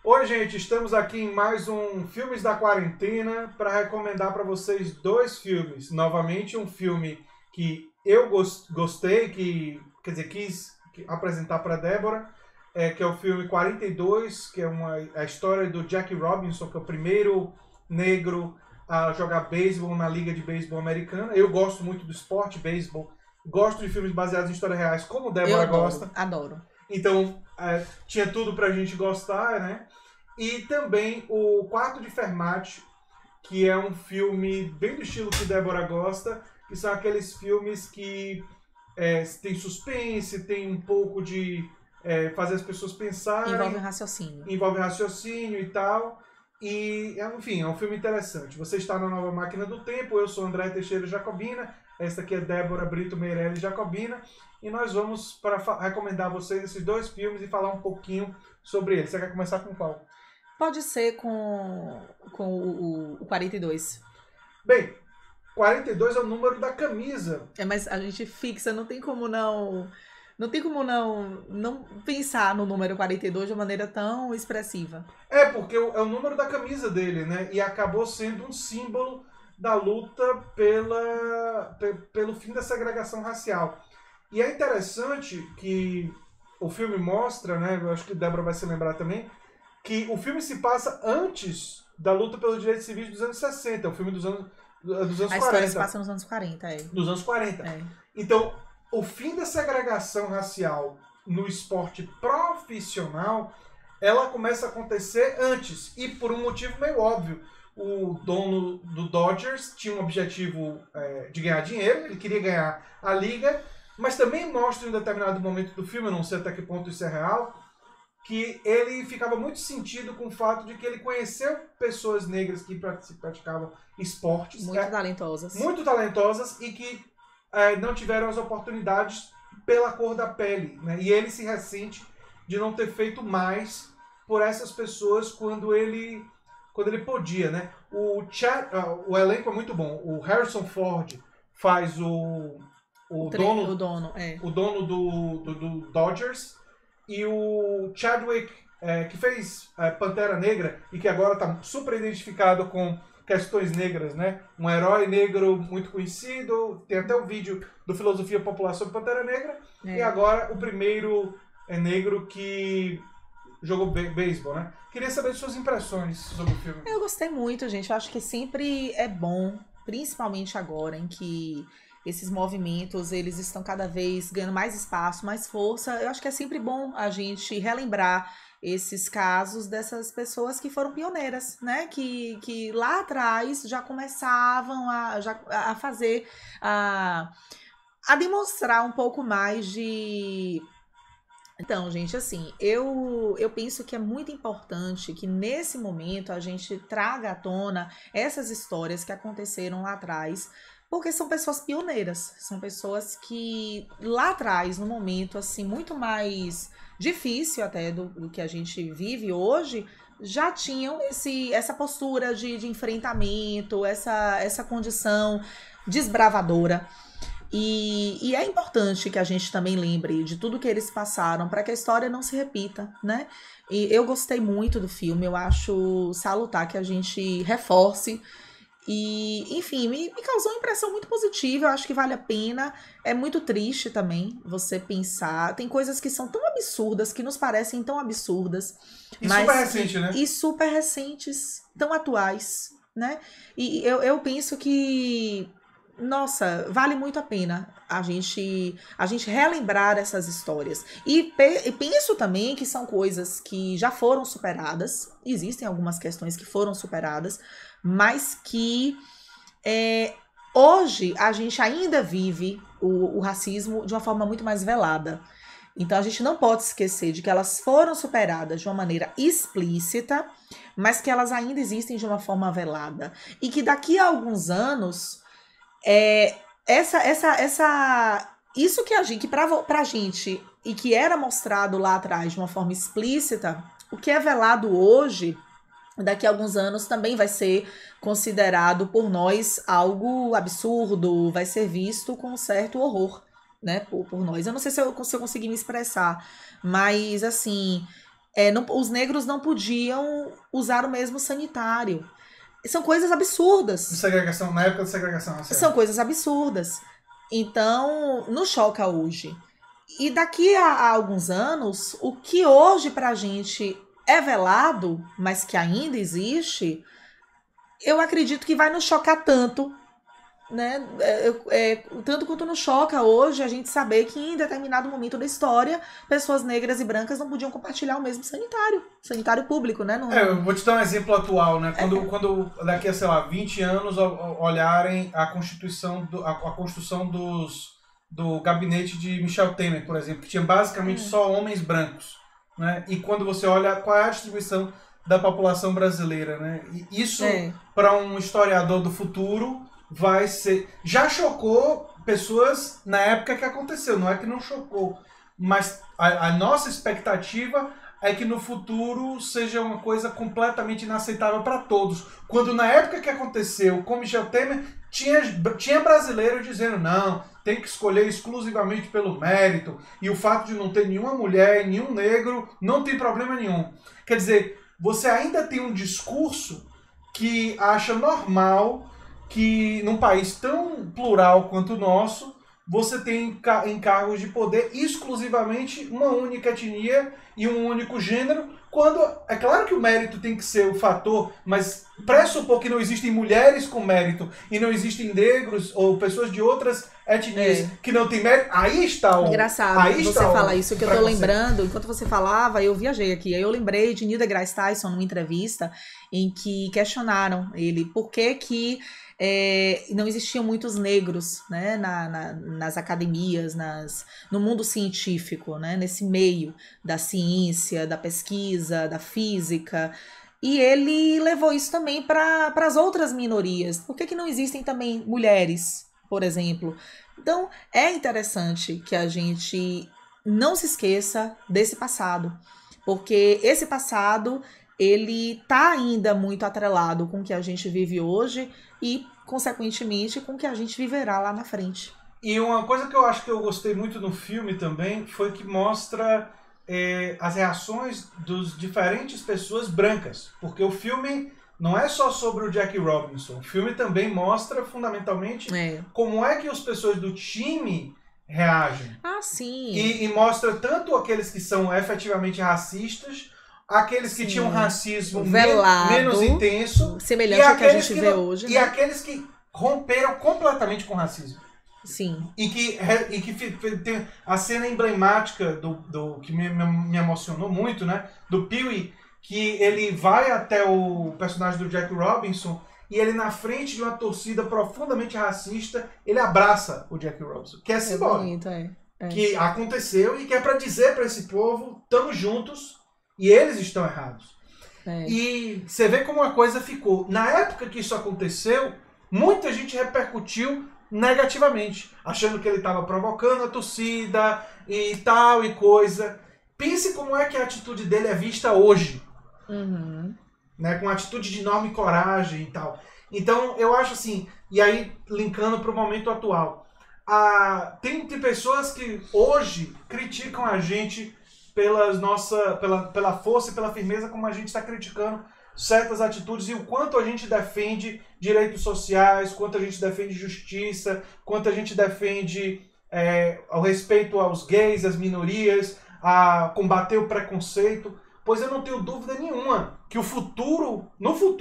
Oi, gente, estamos aqui em mais um Filmes da Quarentena para recomendar para vocês dois filmes. Novamente, um filme que eu gostei, quer dizer, quis apresentar para Débora, que é o filme 42, que é a história do Jackie Robinson, que é o primeiro negro a jogar beisebol na Liga de Beisebol Americana. Eu gosto muito do esporte, beisebol. Gosto de filmes baseados em histórias reais, como Débora gosta. Adoro. Então, tinha tudo pra gente gostar, né? E também o Quarto de Fermat, que é um filme bem do estilo que Débora gosta, que são aqueles filmes que tem suspense, tem um pouco de fazer as pessoas pensarem. Envolve raciocínio e tal. E, enfim, é um filme interessante. Você está na Nova Máquina do Tempo, eu sou André Teixeira Jacobina, essa aqui é Débora Brito Meirelles Jacobina, e nós vamos para recomendar a vocês esses dois filmes e falar um pouquinho sobre eles. Você quer começar com qual? Pode ser com o 42. Bem, 42 é o número da camisa. Mas a gente fixa, não tem como não pensar no número 42 de uma maneira tão expressiva. Porque é o número da camisa dele, né? E acabou sendo um símbolo da luta pelo fim da segregação racial. E é interessante que o filme mostra, né? Eu acho que Débora vai se lembrar também, que o filme se passa antes da luta pelos direitos civis dos anos 60. É um filme dos anos 40. A história se passa nos anos 40, Nos anos 40. Então, o fim da segregação racial no esporte profissional, ela começa a acontecer antes. E por um motivo meio óbvio. O dono do Dodgers tinha um objetivo de ganhar dinheiro, ele queria ganhar a liga, mas também mostra em um determinado momento do filme, eu não sei até que ponto isso é real, que ele ficava muito sentido com o fato de que ele conheceu pessoas negras que praticavam esportes. Muito talentosas e que não tiveram as oportunidades pela cor da pele. Né? E ele se ressente de não ter feito mais por essas pessoas quando ele podia. Né? O elenco é muito bom. O Harrison Ford faz o dono do Dodgers. E o Chadwick, que fez Pantera Negra e que agora está super identificado com questões negras, né? Um herói negro muito conhecido. Tem até um vídeo do Filosofia Popular sobre Pantera Negra. E agora o primeiro negro que jogou beisebol, né? Queria saber suas impressões sobre o filme. Eu gostei muito, gente. Eu acho que sempre é bom, principalmente agora em que esses movimentos, eles estão cada vez ganhando mais espaço, mais força. Eu acho que é sempre bom a gente relembrar esses casos dessas pessoas que foram pioneiras, né? Que lá atrás já começavam a fazer, a demonstrar um pouco mais de... Então, gente, assim, eu penso que é muito importante que nesse momento a gente traga à tona essas histórias que aconteceram lá atrás, porque são pessoas pioneiras, são pessoas que lá atrás, no momento assim muito mais difícil até do que a gente vive hoje, já tinham essa postura de enfrentamento, essa condição desbravadora. E é importante que a gente também lembre de tudo que eles passaram para que a história não se repita, né? E eu gostei muito do filme, eu acho salutar que a gente reforce. E, enfim, me causou uma impressão muito positiva, eu acho que vale a pena. É muito triste também você pensar. Tem coisas que são tão absurdas, que nos parecem tão absurdas. Super recente, né? E super recentes, tão atuais, né? E eu penso que... Nossa, vale muito a pena a gente relembrar essas histórias. E penso também que são coisas que já foram superadas. Existem algumas questões que foram superadas, mas que hoje a gente ainda vive o racismo de uma forma muito mais velada. Então a gente não pode esquecer de que elas foram superadas de uma maneira explícita, mas que elas ainda existem de uma forma velada. E que daqui a alguns anos... isso que a gente, que pra gente, e que era mostrado lá atrás de uma forma explícita, o que é velado hoje, daqui a alguns anos também vai ser considerado por nós algo absurdo, vai ser visto com um certo horror, né, por nós. Eu não sei se eu consegui me expressar, mas assim, os negros não podiam usar o mesmo sanitário. São coisas absurdas. Segregação, na época da segregação racial. São coisas absurdas. Então, nos choca hoje. E daqui a alguns anos, o que hoje pra gente é velado, mas que ainda existe, eu acredito que vai nos chocar tanto, né? Tanto quanto nos choca hoje a gente saber que em determinado momento da história, pessoas negras e brancas não podiam compartilhar o mesmo sanitário público, né? Eu vou te dar um exemplo atual, né? Quando daqui a, sei lá, 20 anos olharem a construção do gabinete de Michel Temer, por exemplo, que tinha basicamente só homens brancos, né? E quando você olha qual é a distribuição da população brasileira, né? E isso, para um historiador do futuro, vai ser... Já chocou pessoas na época que aconteceu, não é que não chocou, mas a nossa expectativa é que no futuro seja uma coisa completamente inaceitável para todos. Quando na época que aconteceu com Michel Temer, tinha brasileiro dizendo não, tem que escolher exclusivamente pelo mérito, e o fato de não ter nenhuma mulher e nenhum negro não tem problema nenhum. Quer dizer, você ainda tem um discurso que acha normal que num país tão plural quanto o nosso, você tem em cargos de poder exclusivamente uma única etnia e um único gênero, quando é claro que o mérito tem que ser o fator, mas pressupor que não existem mulheres com mérito e não existem negros ou pessoas de outras etnias que não têm mérito, aí está o... Engraçado aí você está falar isso, que eu tô lembrando, enquanto você falava, eu viajei aqui, aí eu lembrei de Neil deGrasse Tyson numa entrevista em que questionaram ele por que não existiam muitos negros, né, nas academias, no mundo científico, né, nesse meio da ciência, da pesquisa, da física. E ele levou isso também para as outras minorias. Por que não existem também mulheres, por exemplo? Então, é interessante que a gente não se esqueça desse passado, porque esse passado, ele está ainda muito atrelado com o que a gente vive hoje e, consequentemente, com o que a gente viverá lá na frente. E uma coisa que eu acho que eu gostei muito no filme também foi que mostra as reações dos diferentes pessoas brancas. Porque o filme não é só sobre o Jackie Robinson. O filme também mostra, fundamentalmente, como é que as pessoas do time reagem. Ah, sim. E mostra tanto aqueles que são efetivamente racistas, aqueles que tinham racismo menos intenso, semelhante ao que a gente vê hoje, e aqueles que romperam completamente com o racismo. Sim. E que tem a cena emblemática do que me emocionou muito, né? Do Pee-wee, que ele vai até o personagem do Jack Robinson e ele, na frente de uma torcida profundamente racista, ele abraça o Jack Robinson, que é simbólico. Que aconteceu e que é para dizer para esse povo, estamos juntos e eles estão errados. E você vê como a coisa ficou. Na época que isso aconteceu, muita gente repercutiu negativamente, achando que ele estava provocando a torcida e tal e coisa. Pense como é que a atitude dele é vista hoje. Né, com uma atitude de enorme coragem e tal. Então, eu acho assim, e aí linkando para o momento atual, tem pessoas que hoje criticam a gente pela força e pela firmeza como a gente está criticando certas atitudes e o quanto a gente defende direitos sociais, quanto a gente defende justiça, quanto a gente defende o respeito aos gays, às minorias, a combater o preconceito. Pois eu não tenho dúvida nenhuma que no futuro,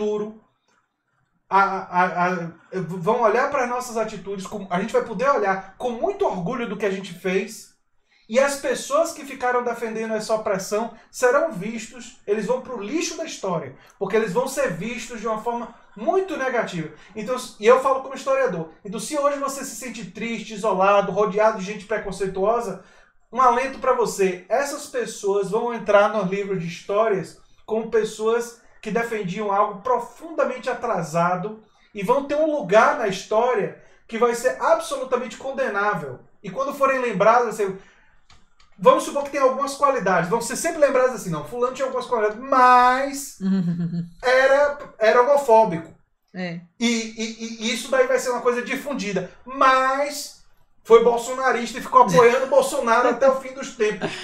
vão olhar para nossas atitudes, a gente vai poder olhar com muito orgulho do que a gente fez, e as pessoas que ficaram defendendo essa opressão serão vistos, eles vão para o lixo da história, porque eles vão ser vistos de uma forma muito negativa. Então, e eu falo como historiador, então se hoje você se sente triste, isolado, rodeado de gente preconceituosa, um alento para você, essas pessoas vão entrar no livro de histórias como pessoas que defendiam algo profundamente atrasado e vão ter um lugar na história que vai ser absolutamente condenável. E quando forem lembrados, assim, vamos supor que tem algumas qualidades, vão ser sempre lembrados assim, não, fulano tinha algumas qualidades, mas era homofóbico. E isso daí vai ser uma coisa difundida, mas foi bolsonarista e ficou apoiando o Bolsonaro até o fim dos tempos.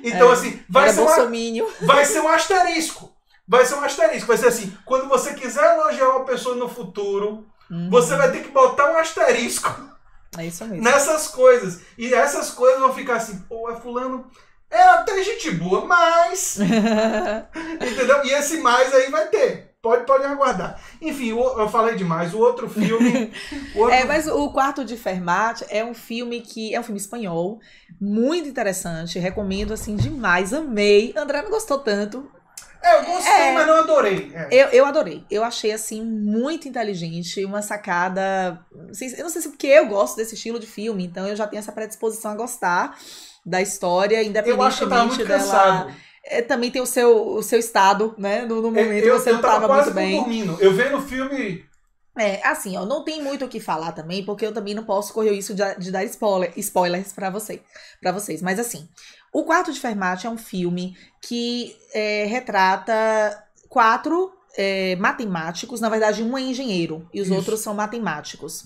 Então, assim, vai ser um asterisco. Vai ser um asterisco. Vai ser assim, quando você quiser elogiar uma pessoa no futuro, você vai ter que botar um asterisco nessas coisas. E essas coisas vão ficar assim, pô, fulano é até gente boa, mas... Entendeu? E esse mais aí vai ter. Pode aguardar. Enfim, eu falei demais. O outro filme... Mas o Quarto de Fermat é um filme espanhol, muito interessante. Recomendo, assim, demais. Amei. André não gostou tanto. Eu gostei, mas não adorei. Eu adorei. Eu achei, assim, muito inteligente. Uma sacada... Eu não sei se porque eu gosto desse estilo de filme, então eu já tenho essa predisposição a gostar da história, independentemente dela... Também tem o seu estado, né? No momento você não estava muito bem. Dormindo. Eu vendo o filme... assim, ó, não tem muito o que falar também, porque eu também não posso correr isso de dar spoilers pra vocês. Mas assim, O Quarto de Fermat é um filme que retrata 4 matemáticos, na verdade um é engenheiro e os outros são matemáticos.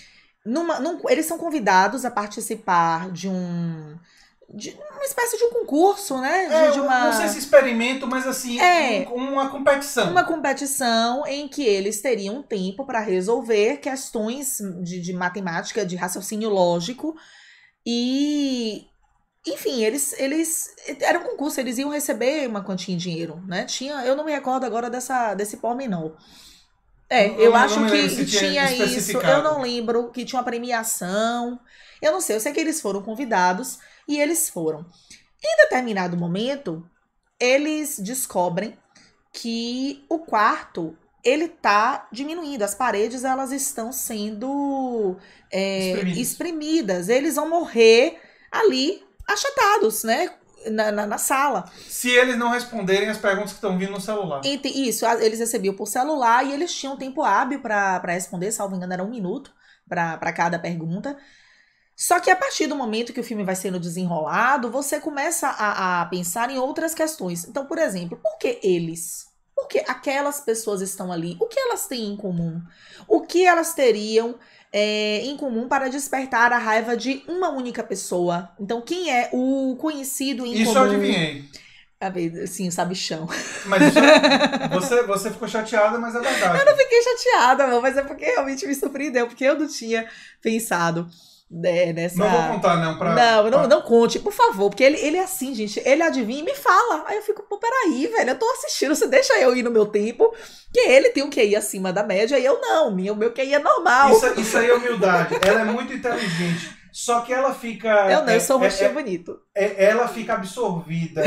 Eles são convidados a participar de uma espécie de um concurso, né? Não sei se experimento, mas assim, uma competição. Uma competição em que eles teriam tempo para resolver questões de matemática, de raciocínio lógico. E, enfim, eles era um concurso, eles iam receber uma quantia em dinheiro, né? Eu não me recordo agora desse pormenor. Eu acho que tinha isso. Eu não lembro que tinha uma premiação. Eu não sei, eu sei que eles foram convidados e eles foram. Em determinado momento, eles descobrem que o quarto, ele tá diminuindo. As paredes, elas estão sendo espremidas. Eles vão morrer ali, achatados, né? Na sala. Se eles não responderem as perguntas que estão vindo no celular. Isso, eles recebiam por celular e eles tinham tempo hábil para responder, salvo engano, era 1 minuto para cada pergunta. Só que a partir do momento que o filme vai sendo desenrolado, você começa a pensar em outras questões. Então, por exemplo, por que eles? Por que aquelas pessoas estão ali? O que elas têm em comum? O que elas teriam em comum para despertar a raiva de uma única pessoa? Então, quem é o conhecido em comum? Isso eu adivinhei. Sim, o sabichão. Mas você ficou chateada, mas é verdade. Eu não fiquei chateada, não, mas é porque realmente me surpreendeu, porque eu não tinha pensado nessa... Não vou contar, não. Não conte, por favor, porque ele é assim, gente, ele adivinha e me fala. Aí eu fico, pô, peraí, velho, eu tô assistindo, você deixa eu ir no meu tempo, que ele tem um QI acima da média e eu não, o meu QI é normal. Isso aí é humildade, ela é muito inteligente, só que ela fica... Eu sou um rostinho bonito. Ela fica absorvida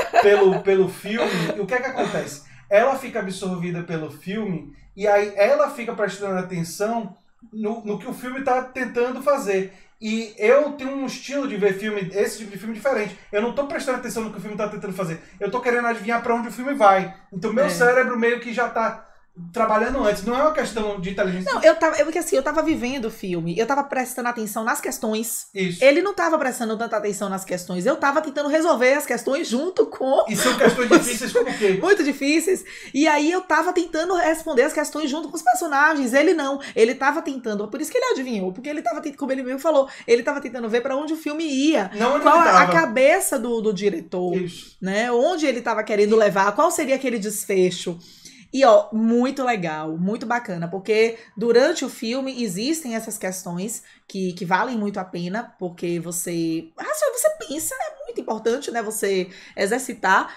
pelo filme, e o que é que acontece? Ela fica absorvida pelo filme, e aí ela fica prestando atenção no que o filme está tentando fazer. E eu tenho um estilo de ver filme, esse tipo de filme diferente. Eu não estou prestando atenção no que o filme está tentando fazer. Eu estou querendo adivinhar para onde o filme vai. Então meu cérebro meio que já está trabalhando antes. Não é uma questão de inteligência. Não, porque assim, eu tava vivendo o filme, eu tava prestando atenção nas questões. Isso. Ele não tava prestando tanta atenção nas questões, eu tava tentando resolver as questões junto com... E são questões difíceis como o quê? Muito difíceis. E aí eu tava tentando responder as questões junto com os personagens. Ele não. Ele tava tentando, por isso que ele adivinhou, porque ele tava tentando, como ele mesmo falou, ele tava tentando ver pra onde o filme ia. Não onde qual ele tava. A cabeça do diretor. Isso. Né? Onde ele tava querendo levar, qual seria aquele desfecho. E, ó, muito legal, muito bacana, porque durante o filme existem essas questões que valem muito a pena, porque você pensa, é muito importante, né, você exercitar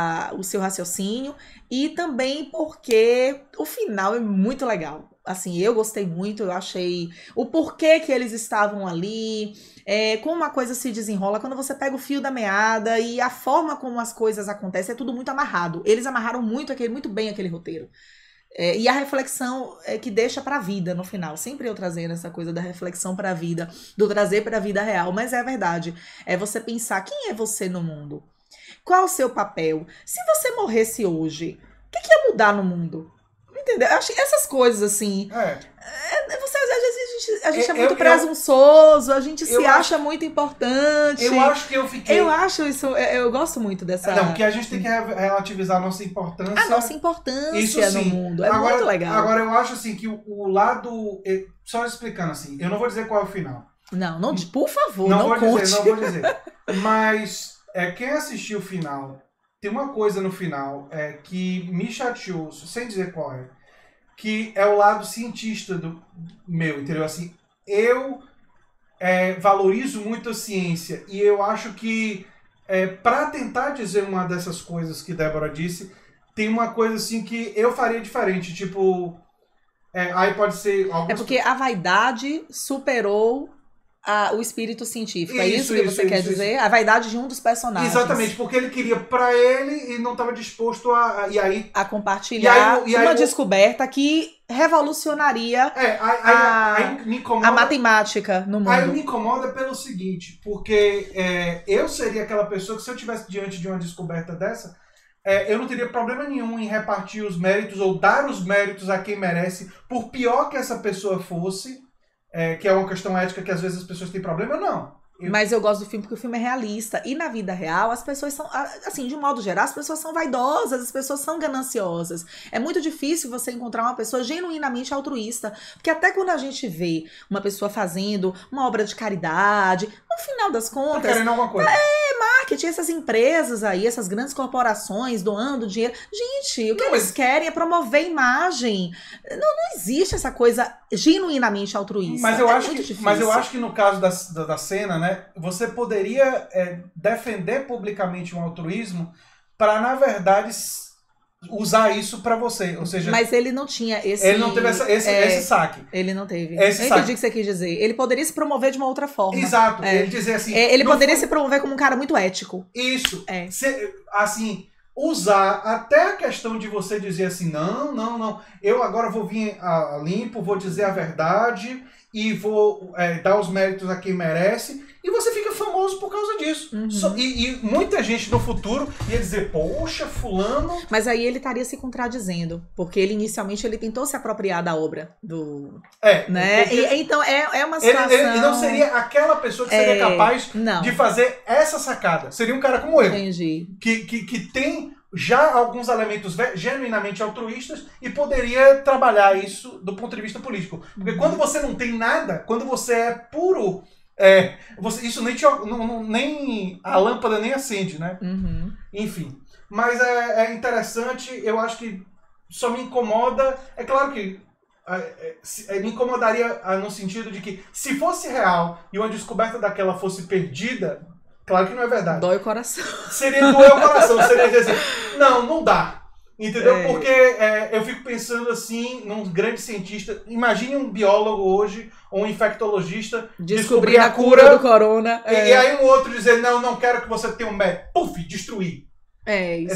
o seu raciocínio, e também porque o final é muito legal. Assim, eu gostei muito, eu achei o porquê que eles estavam ali, como a coisa se desenrola, quando você pega o fio da meada e a forma como as coisas acontecem, é tudo muito amarrado. Eles amarraram muito bem aquele roteiro. E a reflexão que deixa pra vida no final. Sempre eu trazendo essa coisa da reflexão pra vida, do trazer pra vida real, mas é verdade. É você pensar, quem é você no mundo? Qual o seu papel? Se você morresse hoje, o que ia mudar no mundo? Entendeu? Eu acho que essas coisas, assim... A gente é muito presunçoso, a gente se acha muito importante. Eu acho que eu fiquei... Eu acho isso... Eu gosto muito dessa... Não, porque a gente tem que relativizar a nossa importância. A nossa importância no mundo. Agora, muito legal. Agora, eu acho, assim, que o lado... Só explicando, assim, eu não vou dizer qual é o final. Não, por favor, não vou conte. dizer. Mas... quem assistiu o final, tem uma coisa no final que me chateou, sem dizer qual é, que é o lado cientista do meu, entendeu? Assim, eu valorizo muito a ciência e eu acho que para tentar dizer uma dessas coisas que Débora disse, tem uma coisa assim que eu faria diferente, tipo... aí pode ser... porque a vaidade superou o espírito científico. É isso que você quer dizer? A vaidade de um dos personagens. Exatamente, porque ele queria pra ele e não estava disposto a compartilhar uma descoberta que revolucionaria me incomoda, a matemática no mundo. Aí me incomoda pelo seguinte, porque eu seria aquela pessoa que se eu estivesse diante de uma descoberta dessa, eu não teria problema nenhum em repartir os méritos ou dar os méritos a quem merece, por pior que essa pessoa fosse, que é uma questão ética que às vezes as pessoas têm problema, não. Mas eu gosto do filme porque o filme é realista. E na vida real, as pessoas são, assim, de modo geral, as pessoas são vaidosas, as pessoas são gananciosas. É muito difícil você encontrar uma pessoa genuinamente altruísta. Porque até quando a gente vê uma pessoa fazendo uma obra de caridade, no final das contas... Tá querendo alguma coisa. Marketing, essas empresas aí, essas grandes corporações doando dinheiro. Gente, o que eles querem é promover imagem. Não existe essa coisa genuinamente altruísta. Mas eu acho que no caso da cena, né, você poderia defender publicamente um altruísmo para, na verdade, usar isso para você. Ou seja, mas ele não tinha esse... Ele não teve esse saque. Ele não teve. Eu entendi o que você quis dizer. Ele poderia se promover de uma outra forma. Exato. Ele dizer assim... ele poderia se promover como um cara muito ético. Isso. Assim... usar até a questão de você dizer assim, não, eu agora vou vir limpo, vou dizer a verdade e vou dar os méritos a quem merece, e você fica famoso por causa disso. Uhum. E muita gente no futuro ia dizer, poxa, fulano... Mas aí ele estaria se contradizendo, porque ele inicialmente ele tentou se apropriar da obra do... né? Então é uma situação... Ele não seria aquela pessoa que seria capaz de fazer essa sacada. Seria um cara como eu. Entendi. Que tem já alguns elementos genuinamente altruístas e poderia trabalhar isso do ponto de vista político. Porque quando você não tem nada, quando você é puro... isso nem a lâmpada nem acende, né? Uhum. Enfim. Mas é interessante, eu acho que só me incomoda... É claro que me incomodaria no sentido de que se fosse real e uma descoberta daquela fosse perdida, claro que não é verdade. Dói o coração. Seria doer o coração, seria dizer assim, não dá. Entendeu? Porque eu fico pensando assim, num grande cientista, imagine um biólogo hoje, ou um infectologista, descobrir a cura do corona. E aí um outro dizer, não quero que você tenha um médico. Puf, destruir. Isso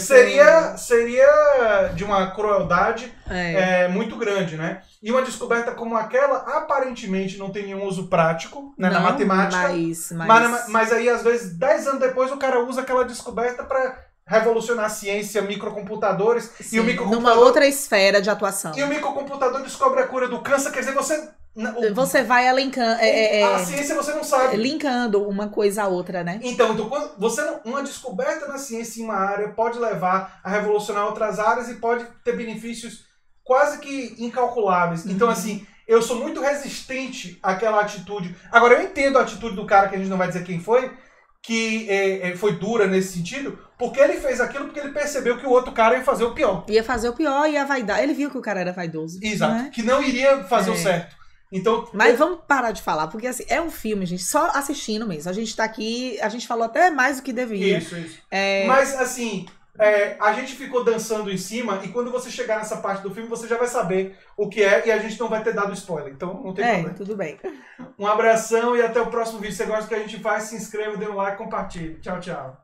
seria de uma crueldade muito grande, né? E uma descoberta como aquela, aparentemente, não tem nenhum uso prático, né, na matemática. Mas aí, às vezes, 10 anos depois, o cara usa aquela descoberta para revolucionar a ciência, microcomputadores. Sim, e o microcomputador, numa outra esfera de atuação. E o microcomputador descobre a cura do câncer, quer dizer, você vai linkando. A ciência você não sabe. Linkando uma coisa a outra, né? Então quando uma descoberta na ciência em uma área pode levar a revolucionar outras áreas e pode ter benefícios quase que incalculáveis. Então, assim, eu sou muito resistente àquela atitude. Agora, eu entendo a atitude do cara, que a gente não vai dizer quem foi, que foi dura nesse sentido, porque ele fez aquilo porque ele percebeu que o outro cara ia fazer o pior. Ia fazer o pior e a vaidade. Ele viu que o cara era vaidoso. Exato. Né? Que não iria fazer o certo. Então, mas vamos parar de falar, porque assim, é um filme, gente, só assistindo mesmo. A gente tá aqui, a gente falou até mais do que devia. Isso. Mas, assim, a gente ficou dançando em cima e quando você chegar nessa parte do filme, você já vai saber o que é e a gente não vai ter dado spoiler. Então, não tem problema. Tudo bem. Um abração e até o próximo vídeo. Se você gosta do que a gente faz, se inscreva, dê um like, compartilhe. Tchau, tchau.